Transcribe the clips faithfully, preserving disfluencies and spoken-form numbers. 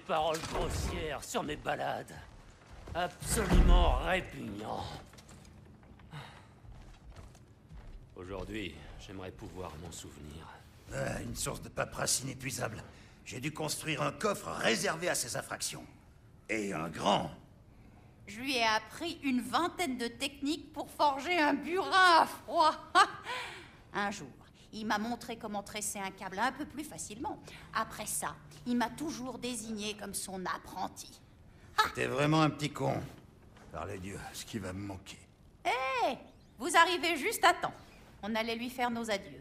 paroles grossières sur mes balades. Absolument répugnant. Aujourd'hui, j'aimerais pouvoir m'en souvenir. Ah, une source de paperasse inépuisable. J'ai dû construire un coffre réservé à ces infractions. Et un grand. Je lui ai appris une vingtaine de techniques pour forger un burin à froid. Un jour, il m'a montré comment tresser un câble un peu plus facilement. Après ça, il m'a toujours désigné comme son apprenti. T'es vraiment un petit con. Par les dieux, ce qui va me manquer. Hé, hey, vous arrivez juste à temps. On allait lui faire nos adieux.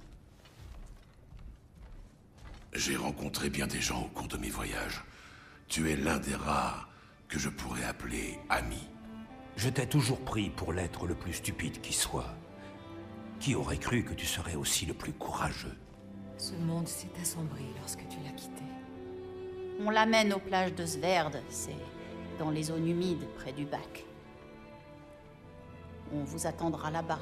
J'ai rencontré bien des gens au cours de mes voyages. Tu es l'un des rares que je pourrais appeler ami. Je t'ai toujours pris pour l'être le plus stupide qui soit. Qui aurait cru que tu serais aussi le plus courageux? Ce monde s'est assombri lorsque tu l'as quitté. On l'amène aux plages de Sverd, c'est dans les zones humides près du bac. On vous attendra là-bas.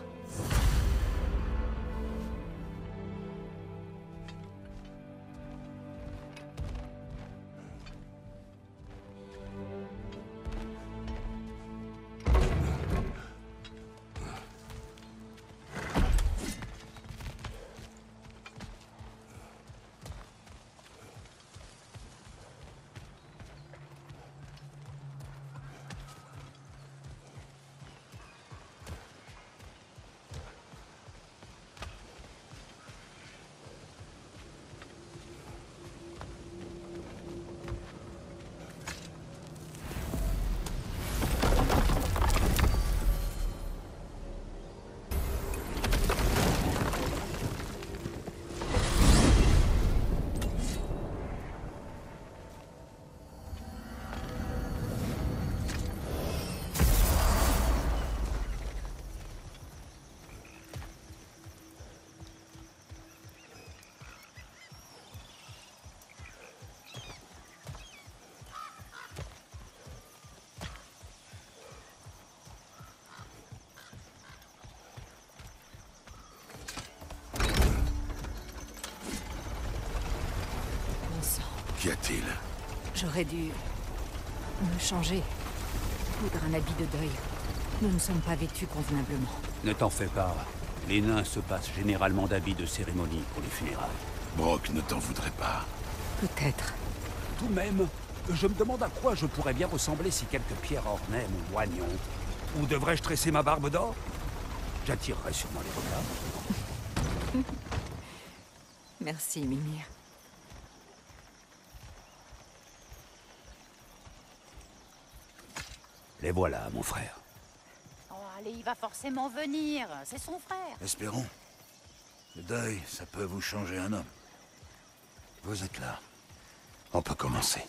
Qu'y a-t-il? J'aurais dû me changer, coudre un habit de deuil. Nous ne sommes pas vêtus convenablement. Ne t'en fais pas. Les nains se passent généralement d'habits de cérémonie pour les funérailles. Brok ne t'en voudrait pas. Peut-être. Tout de même, je me demande à quoi je pourrais bien ressembler si quelques pierres ornaient mon oignon. Ou devrais-je tresser ma barbe d'or? J'attirerais sûrement les regards. Merci, Mimir. Les voilà, mon frère. Oh, allez, il va forcément venir. C'est son frère. Espérons. Le deuil, ça peut vous changer un homme. Vous êtes là. On peut commencer.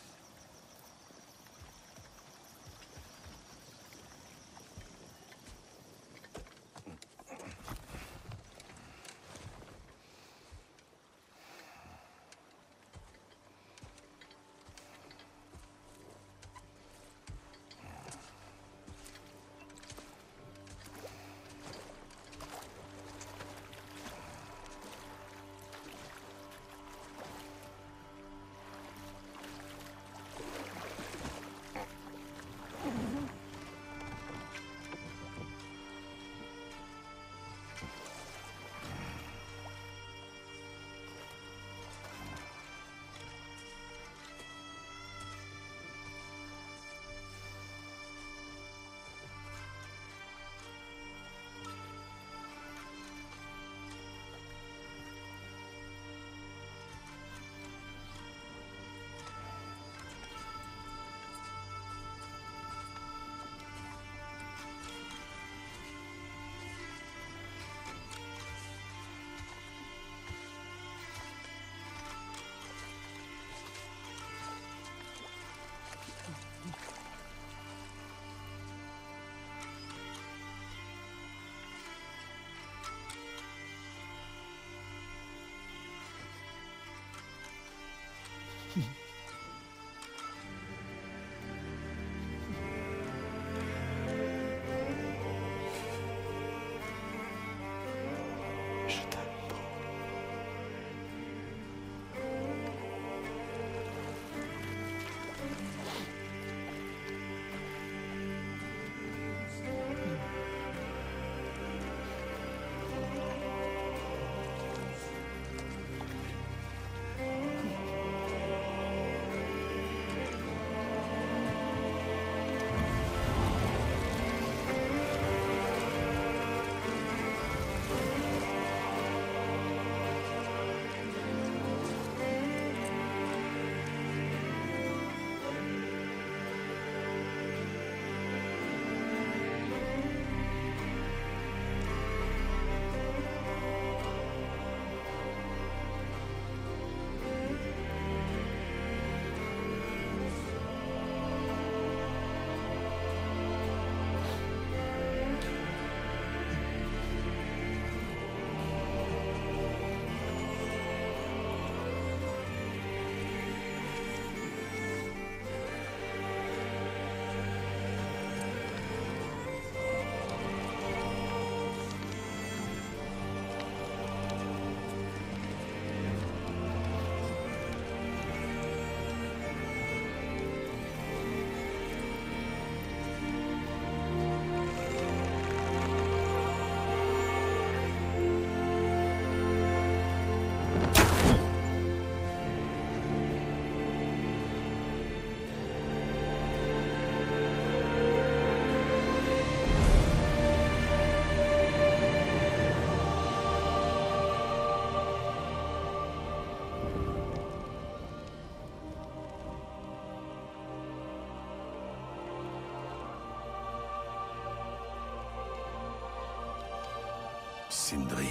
Sindri.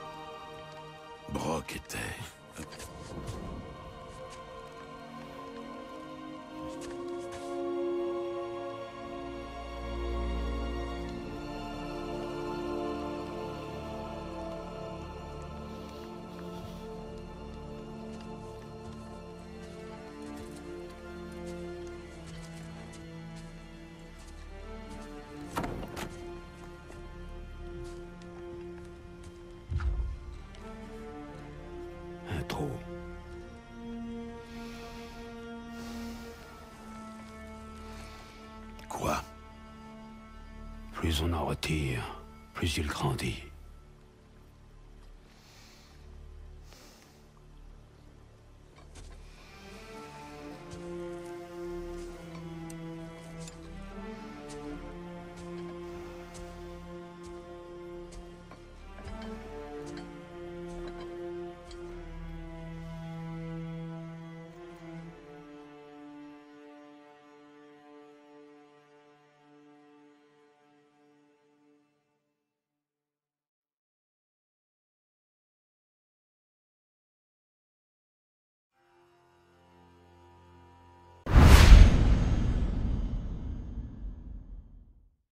Brok était... Un trou. Quoi? Plus on en retire, plus il grandit.